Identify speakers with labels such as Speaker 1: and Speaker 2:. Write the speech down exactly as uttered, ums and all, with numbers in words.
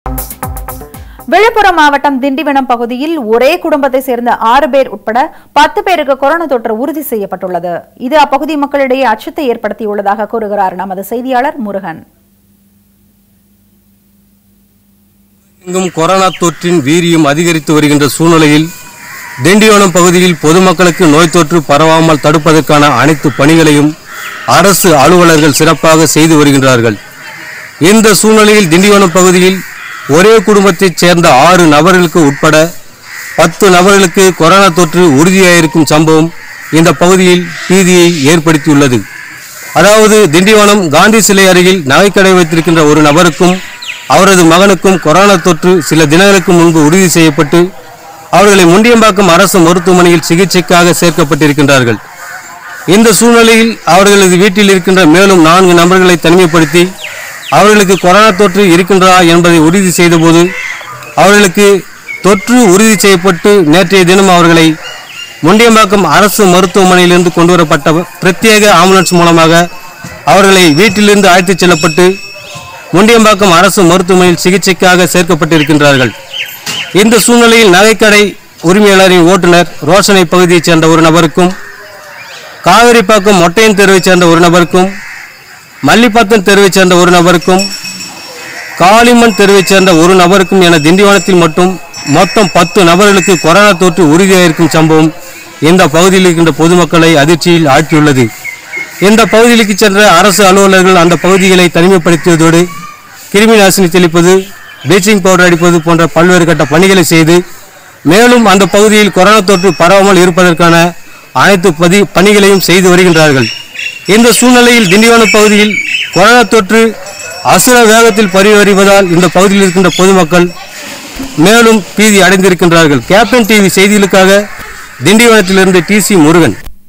Speaker 1: விழுப்புரம் மாவட்டம் திண்டிவனம் பகுதியில் ஒரே குடும்பத்தை சேர்ந்த ஆறு பேர் உட்பட பத்து பேருக்கு கொரோனா தொற்று உறுதி செய்யப்பட்டுள்ளது. இது அப்பகுதி மக்களிடையே அச்சத்தை ஏற்படுத்தியுள்ளதாக கூறுகிறார் நமது செய்தியாளர் முருகன்.
Speaker 2: எங்கும் கொரோனா தொற்றின் வீரியம் அதிகரித்து வருகின்ற சூழ்நிலையில் திண்டிவனம் பகுதியில் பொதுமக்களுக்கு நோய் தொற்று பரவாமல் தடுப்பதற்கான அனைத்து பணிகளையும் அரசு அலுவலர்கள் சிறப்பாக செய்து வருகின்றார்கள். இந்த சூழ்நிலையில் திண்டிவனம் பகுதியில் ஒரே குடும்பத்தைச் சேர்ந்த ஆறு நபர்களுக்கு உட்பட பத்து நபர்களுக்கு கொரோனா தொற்று உறுதியாயிருக்கும் சம்பவம் இந்த பகுதியில் பீதியை ஏற்படுத்தியுள்ளது. அதாவது திண்டிவனம் காந்தி சிலை அருகில் நகைக்கடை வைத்திருக்கின்ற ஒரு நபருக்கும் அவரது மகனுக்கும் கொரோனா தொற்று சில தினங்களுக்கு முன்பு உறுதி செய்யப்பட்டு அவர்களை முண்டியம்பாக்கம் அரசு மருத்துவமனையில் சிகிச்சைக்காக சேர்க்கப்பட்டிருக்கின்றார்கள். இந்த சூழ்நிலையில் அவர்களது வீட்டில் இருக்கின்ற மேலும் நான்கு நபர்களை தனிமைப்படுத்தி அவர்களுக்கு கொரோனா தொற்று இருக்கின்றதா என்பதை உறுதி செய்தபோது அவர்களுக்கு தொற்று உறுதி செய்யப்பட்டு நேற்றைய தினம் அவர்களை முண்டியம்பாக்கம் அரசு மருத்துவமனையிலிருந்து கொண்டு வரப்பட்ட பிரத்யேக ஆம்புலன்ஸ் மூலமாக அவர்களை வீட்டிலிருந்து அழைத்துச் செல்லப்பட்டு முண்டியம்பாக்கம் அரசு மருத்துவமனையில் சிகிச்சைக்காக சேர்க்கப்பட்டிருக்கின்றார்கள். இந்த சூழ்நிலையில் நகைக்கடை உரிமையாளரின் ஓட்டுநர் ரோஷனை பகுதியைச் சேர்ந்த ஒரு நபருக்கும் காவிரிப்பாக்கம் மொட்டையன் தெருவைச் சேர்ந்த ஒரு நபருக்கும் மல்லிப்பத்தன் தெருவைச் சேர்ந்த ஒரு நபருக்கும் காளிமன் தெருவைச் சேர்ந்த ஒரு நபருக்கும் என திண்டிவனத்தில் மட்டும் மொத்தம் பத்து நபர்களுக்கு கொரோனா தொற்று உறுதியாயிருக்கும் சம்பவம் இந்த பகுதியில் இருக்கின்ற பொதுமக்களை அதிர்ச்சியில் ஆழ்த்தியுள்ளது. இந்த பகுதிகளுக்கு சென்ற அரசு அலுவலர்கள் அந்த பகுதிகளை தனிமைப்படுத்துவதோடு கிருமி நாசினி தெளிப்பது, ப்ளீச்சிங் பவுடர் அடிப்பது போன்ற பல்வேறு கட்ட பணிகளை செய்து மேலும் அந்த பகுதியில் கொரோனா தொற்று பரவாமல் இருப்பதற்கான அனைத்து பதி பணிகளையும் செய்து வருகின்றார்கள். இந்த சூழ்நிலையில் திண்டிவனம் பகுதியில் கொரோனா தொற்று அசுர வேகத்தில் பரவி வருவதால் இந்த பகுதியில் இருக்கின்ற பொதுமக்கள் மேலும் பீதி அடைந்திருக்கின்றார்கள். கேப்டன் டிவி செய்திகளுக்காக திண்டிவனத்திலிருந்து டி சி முருகன்.